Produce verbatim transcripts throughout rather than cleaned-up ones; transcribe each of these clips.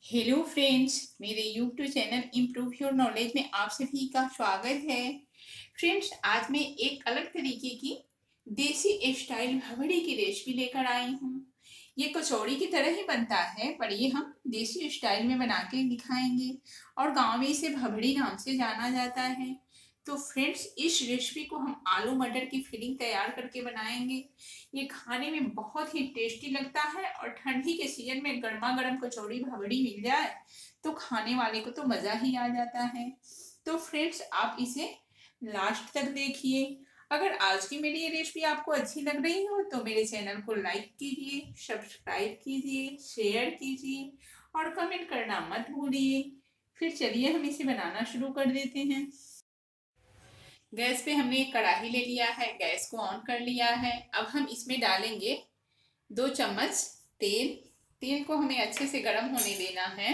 Hello friends, मेरे YouTube channel improve your knowledge में आप सभी का स्वागत है। फ्रेंड्स, आज मैं एक अलग तरीके की देसी स्टाइल भवड़ी की रेसिपी लेकर आई हूँ। ये कचौड़ी की तरह ही बनता है, पर ये हम देसी स्टाइल में बना के दिखाएंगे और गांव में इसे भवड़ी नाम से जाना जाता है। तो फ्रेंड्स, इस रेसिपी को हम आलू मटर की फिलिंग तैयार करके बनाएंगे। ये खाने में बहुत ही टेस्टी लगता है और ठंडी के सीजन में गर्मा गर्म कचौड़ी भवड़ी मिल जाए तो खाने वाले को तो मज़ा ही आ जाता है। तो फ्रेंड्स, आप इसे लास्ट तक देखिए। अगर आज की मेरी ये रेसिपी आपको अच्छी लग रही हो तो मेरे चैनल को लाइक कीजिए, सब्सक्राइब कीजिए, शेयर कीजिए और कमेंट करना मत भूलिए। फिर चलिए हम इसे बनाना शुरू कर देते हैं। गैस पे हमने एक कढ़ाई ले लिया है, गैस को ऑन कर लिया है। अब हम इसमें डालेंगे दो चम्मच तेल। तेल को हमें अच्छे से गर्म होने देना है।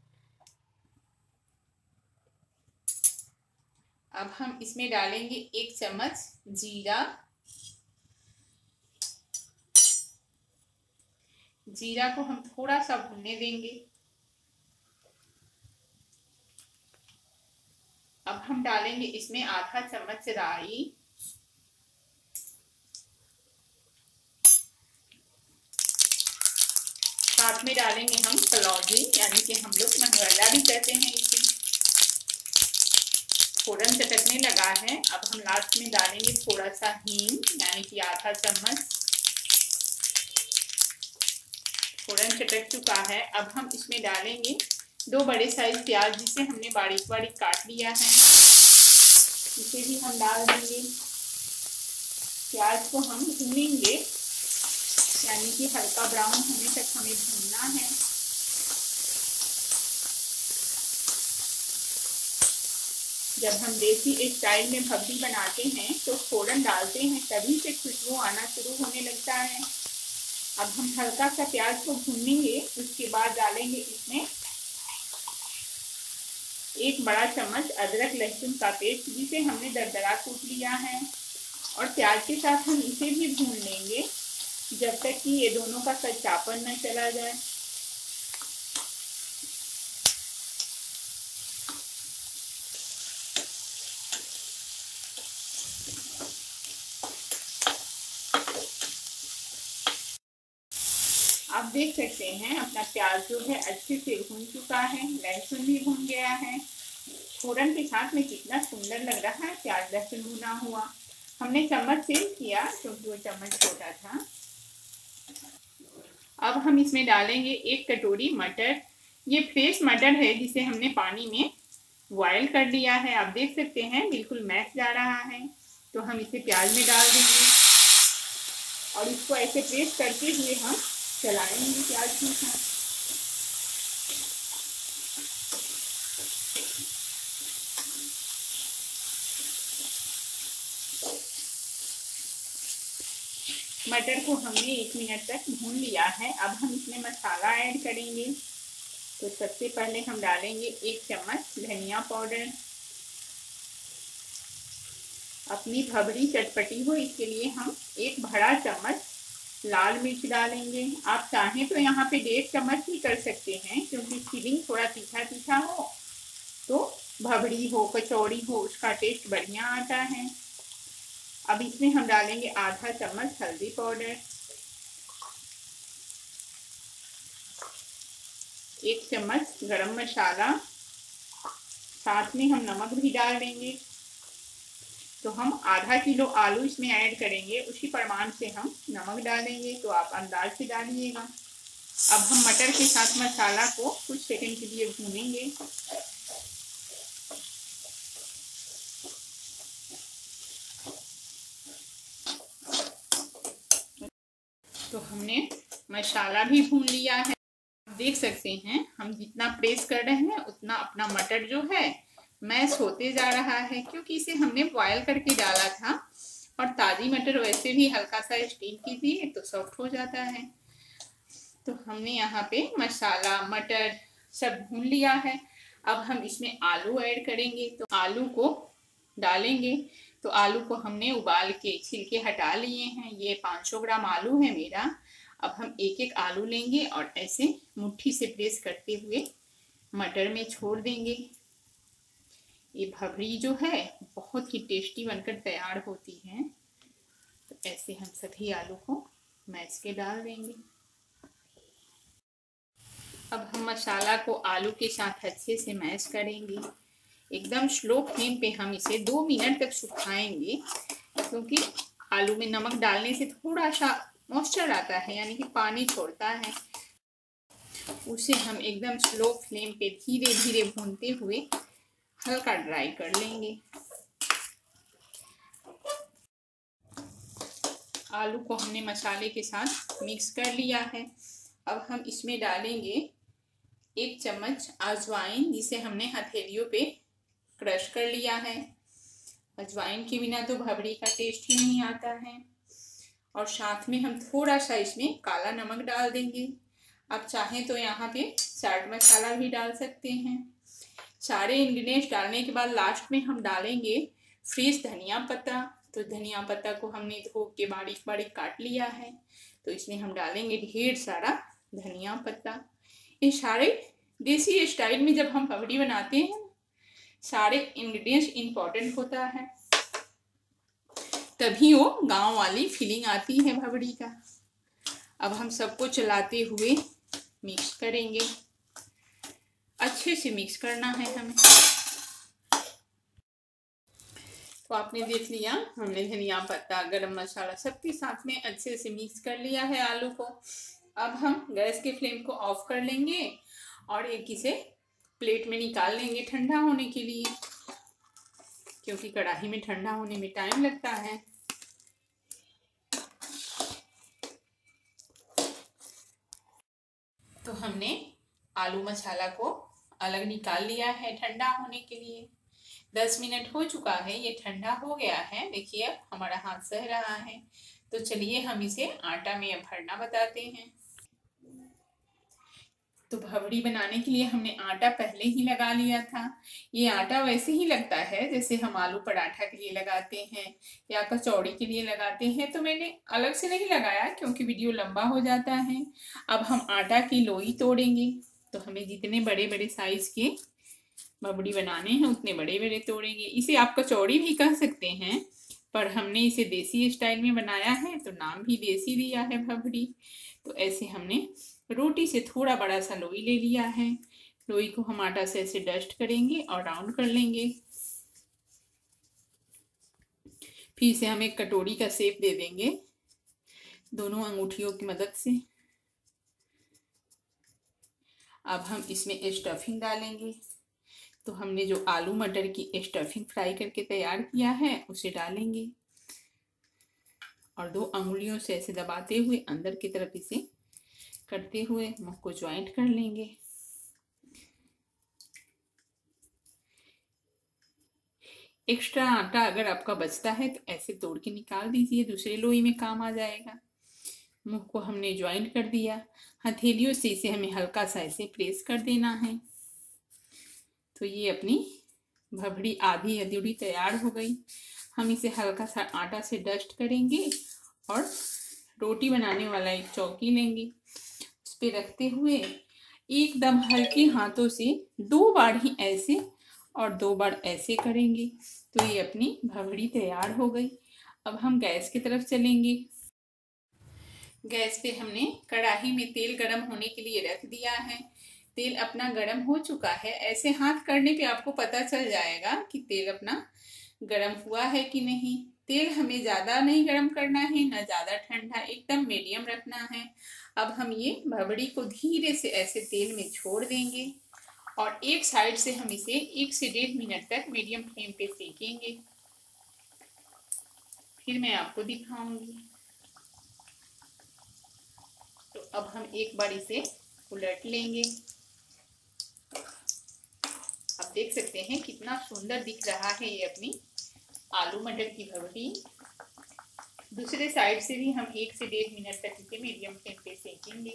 अब हम इसमें डालेंगे एक चम्मच जीरा। जीरा को हम थोड़ा सा भूनने देंगे। अब हम डालेंगे इसमें आधा चम्मच राई। साथ में डालेंगे हम कलौंजी, यानी कि हम लोग मंगरैला भी कहते हैं इसे। फोड़न चटकने लगा है। अब हम लास्ट में डालेंगे थोड़ा सा हींग, यानी कि आधा चम्मच। फोड़न चटक चुका है। अब हम इसमें डालेंगे दो बड़े साइज प्याज, जिसे हमने बारीक बारीक काट लिया है। इसे भी हम डाल देंगे। प्याज को हम भूनेंगे, यानी कि हल्का ब्राउन होने तक हमें भूनना है। जब हम देसी स्टाइल में भवड़ी बनाते हैं तो फोड़न डालते हैं, तभी से खुशबू आना शुरू होने लगता है। अब हम हल्का सा प्याज को भूनेंगे। उसके बाद डालेंगे इसमें एक बड़ा चम्मच अदरक लहसुन का पेस्ट, जिसे हमने दरदरा कूट लिया है। और प्याज के साथ हम इसे भी भून लेंगे जब तक कि ये दोनों का कच्चापन न चला जाए। आप देख सकते हैं अपना प्याज जो है अच्छे से भून चुका है, लहसुन भी भून गया है। फोड़न के साथ में कितना सुंदर लग रहा है प्याज लहसुन भुना हुआ। हमने चम्मच चेंज किया क्योंकि वो चम्मच छोटा था। अब हम इसमें डालेंगे एक कटोरी मटर। ये फ्रेश मटर है, जिसे हमने पानी में बॉयल कर लिया है। आप देख सकते हैं बिल्कुल मैश जा रहा है। तो हम इसे प्याज में डाल देंगे और इसको ऐसे प्रेस करते हुए हम चलाएंगे प्याज के साथ। मटर को हमने एक मिनट तक भून लिया है। अब हम इसमें मसाला ऐड करेंगे। तो सबसे पहले हम डालेंगे एक चम्मच धनिया पाउडर। अपनी भवड़ी चटपटी हो इसके लिए हम एक बड़ा चम्मच लाल मिर्च डालेंगे। आप चाहें तो यहाँ पे डेढ़ चम्मच भी कर सकते हैं, क्योंकि फिलिंग थोड़ा तीखा तीखा हो तो भवड़ी हो कचौड़ी हो उसका टेस्ट बढ़िया आता है। अब इसमें हम डालेंगे आधा चम्मच हल्दी पाउडर, एक चम्मच गरम मसाला, साथ में हम नमक भी डाल देंगे। तो हम आधा किलो आलू इसमें ऐड करेंगे, उसी परिमाण से हम नमक डालेंगे, तो आप अंदाज से डालिएगा। अब हम मटर के साथ मसाला को कुछ सेकंड के लिए भूनेंगे। तो हमने मसाला भी भून लिया है। देख सकते हैं हम जितना प्रेस कर रहे हैं उतना अपना मटर जो है मैश होते जा रहा है, क्योंकि इसे हमने बॉयल करके डाला था। और ताज़ी मटर वैसे भी हल्का सा स्टीम कीजिए तो सॉफ्ट हो जाता है। तो हमने यहाँ पे मसाला मटर सब भून लिया है। अब हम इसमें आलू ऐड करेंगे। तो आलू को डालेंगे। तो आलू को हमने उबाल के छिलके हटा लिए हैं। ये पाँच सौ ग्राम आलू है मेरा। अब हम एक एक आलू लेंगे और ऐसे मुट्ठी से प्रेस करते हुए मटर में छोड़ देंगे। ये भबड़ी जो है बहुत ही टेस्टी बनकर तैयार होती है। तो ऐसे हम सभी आलू को मैश के डाल देंगे। अब हम मसाला को आलू के साथ अच्छे से मैश करेंगे। एकदम स्लो फ्लेम पे हम इसे दो मिनट तक सुखाएंगे, क्योंकि आलू में नमक डालने से थोड़ा सा मॉइस्चर आता है, यानी कि पानी छोड़ता है। उसे हम एकदम स्लो फ्लेम पे धीरे धीरे भूनते हुए हल्का ड्राई कर लेंगे। आलू को हमने मसाले के साथ मिक्स कर लिया है। अब हम इसमें डालेंगे एक चम्मच अजवाइन, जिसे हमने हथेलियों पे क्रश कर लिया है। अजवाइन के बिना तो भबड़ी का टेस्ट ही नहीं आता है। और साथ में हम थोड़ा सा इसमें काला नमक डाल देंगे। आप चाहें तो यहाँ पे चाट मसाला भी डाल सकते हैं। सारे इंग्रेडिएंट्स डालने के बाद लास्ट में हम डालेंगे फ्रेश धनिया पत्ता। तो धनिया पत्ता को हमने धो के बारीक बारीक काट लिया है, तो इसमें हम डालेंगे ढेर सारा धनिया पत्ता। ये सारे देसी स्टाइल में जब हम भबड़ी बनाते हैं, सारे इंग्रेडिएंट्स इम्पोर्टेंट होता है, तभी वो गांव वाली फीलिंग आती है भबड़ी का। अब हम सबको चलाते हुए मिक्स करेंगे। अच्छे से मिक्स करना है हमें। तो आपने देख लिया, हमने धनिया पत्ता, गरम मसाला सबके साथ में अच्छे से मिक्स कर लिया है आलू को। अब हम गैस के फ्लेम को ऑफ कर लेंगे और एक इसे प्लेट में निकाल लेंगे ठंडा होने के लिए, क्योंकि कढ़ाई में ठंडा होने में टाइम लगता है। तो हमने आलू मसाला को अलग निकाल लिया है ठंडा होने के लिए। दस मिनट हो चुका है, ये ठंडा हो गया है। देखिए अब हमारा हाथ सह रहा है। तो चलिए हम इसे आटा में भरना बताते हैं। तो भबड़ी बनाने के लिए हमने आटा पहले ही लगा लिया था। ये आटा वैसे ही लगता है जैसे हम आलू पराठा के लिए लगाते हैं या कचौड़ी के लिए लगाते हैं। तो मैंने अलग से नहीं लगाया, क्योंकि वीडियो लंबा हो जाता है। अब हम आटा की लोई तोड़ेंगे। तो हमें जितने बड़े बड़े साइज के भबड़ी बनाने हैं उतने बड़े बड़े तोड़ेंगे। इसे आप कचौड़ी भी कह सकते हैं, पर हमने इसे देसी स्टाइल में बनाया है तो नाम भी देसी दिया है भबड़ी। तो ऐसे हमने रोटी से थोड़ा बड़ा सा लोई ले लिया है। लोई को हम आटा से ऐसे डस्ट करेंगे और राउंड कर लेंगे। फिर इसे हम एक कटोरी का शेप दे देंगे दोनों अंगूठियों की मदद से। अब हम इसमें स्टफिंग डालेंगे। तो हमने जो आलू मटर की स्टफिंग फ्राई करके तैयार किया है उसे डालेंगे और दो अंगुलियों से ऐसे दबाते हुए अंदर की तरफ इसे करते हुए मुंह को ज्वाइंट कर लेंगे। एक्स्ट्रा आटा अगर आपका बचता है तो ऐसे तोड़ के निकाल दीजिए, दूसरे लोई में काम आ जाएगा। मुंह को हमने ज्वाइंट कर दिया। हथेलियों से इसे हमें हल्का सा ऐसे प्रेस कर देना है। तो ये अपनी भबड़ी आधी अधूरी तैयार हो गई। हम इसे हल्का सा आटा से डस्ट करेंगे और रोटी बनाने वाला एक चौकी लेंगे, उस पर रखते हुए एकदम हल्के हाथों से दो बार ही ऐसे और दो बार ऐसे करेंगे। तो ये अपनी भबड़ी तैयार हो गई। अब हम गैस की तरफ चलेंगे। गैस पे हमने कढ़ाई में तेल गरम होने के लिए रख दिया है। तेल अपना गरम हो चुका है। ऐसे हाथ करने पे आपको पता चल जाएगा कि तेल अपना गरम हुआ है कि नहीं। तेल हमें ज़्यादा नहीं गरम करना है, ना ज़्यादा ठंडा, एकदम मीडियम रखना है। अब हम ये भबड़ी को धीरे से ऐसे तेल में छोड़ देंगे और एक साइड से हम इसे एक से डेढ़ मिनट तक मीडियम फ्लेम पे सेकेंगे। फिर मैं आपको दिखाऊंगी। तो अब हम एक बार इसे उलट लेंगे। आप देख सकते हैं कितना सुंदर दिख रहा है ये अपनी आलू मटर की भबड़ी। दूसरे साइड से भी हम एक से डेढ़ मिनट तक इसे मीडियम फ्लेम पे सेकेंगे।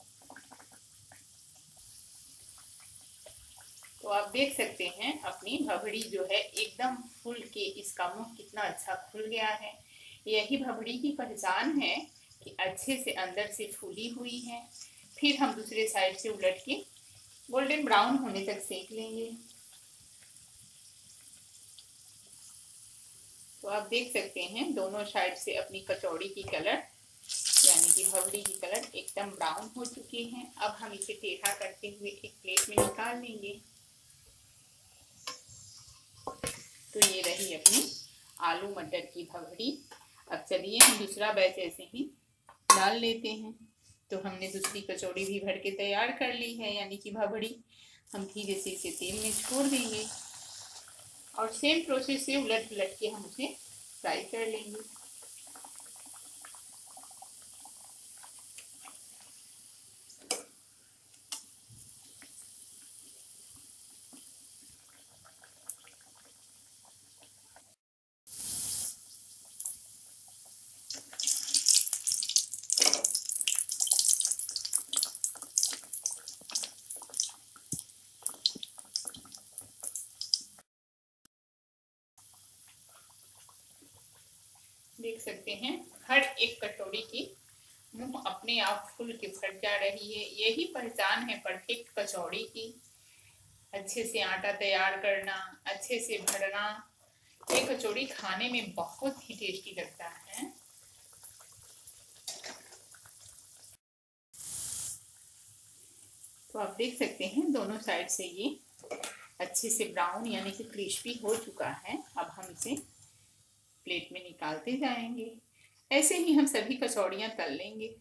तो आप देख सकते हैं अपनी भबड़ी जो है एकदम फूल के, इसका मुंह कितना अच्छा खुल गया है। यही भबड़ी की पहचान है कि अच्छे से अंदर से फूली हुई है। फिर हम दूसरे साइड से उलट के गोल्डन ब्राउन होने तक सेक लेंगे। तो आप देख सकते हैं दोनों साइड से अपनी कचौड़ी की कलर यानी कि भवड़ी की कलर एकदम ब्राउन हो चुकी है। अब हम इसे टेढ़ा करते हुए एक प्लेट में निकाल लेंगे। तो ये रही अपनी आलू मटर की भवड़ी। अब चलिए हम दूसरा बैच ऐसे ही डाल लेते हैं। तो हमने दूसरी कचौड़ी भी भर के तैयार कर ली है यानी कि भवड़ी। हम धीरे से इसे तेल में छोड़ देंगे और सेम प्रोसेस से उलट पुलट के हम उसे फ्राई कर लेंगे। देख सकते हैं हर एक कटोरी की मुंह अपने आप फूल के भर जा रही है। यही पहचान है परफेक्ट कचौड़ी की। अच्छे से आटा तैयार करना, अच्छे से भरना। ये कचौड़ी खाने में बहुत ही टेस्टी लगता है। तो आप देख सकते हैं दोनों साइड से ये अच्छे से ब्राउन यानी कि क्रिस्पी हो चुका है। अब हम इसे प्लेट में निकालते जाएंगे। ऐसे ही हम सभी कचौड़ियाँ तल लेंगे।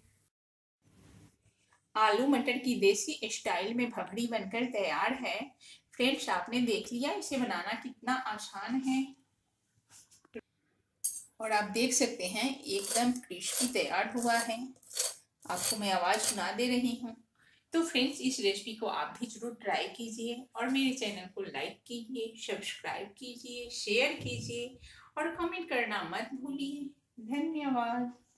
आलू मटर की देसी स्टाइल में भवड़ी बनकर तैयार है। फ्रेंड्स, आपने देख लिया इसे बनाना कितना आसान है और आप देख सकते हैं एकदम क्रिस्पी तैयार हुआ है। आपको मैं आवाज़ सुना दे रही हूँ। तो फ्रेंड्स, इस रेसिपी को आप भी जरूर ट्राई कीजिए और मेरे चैनल को लाइक कीजिए, सब्सक्राइब कीजिए, शेयर कीजिए और कमेंट करना मत भूलिए। धन्यवाद।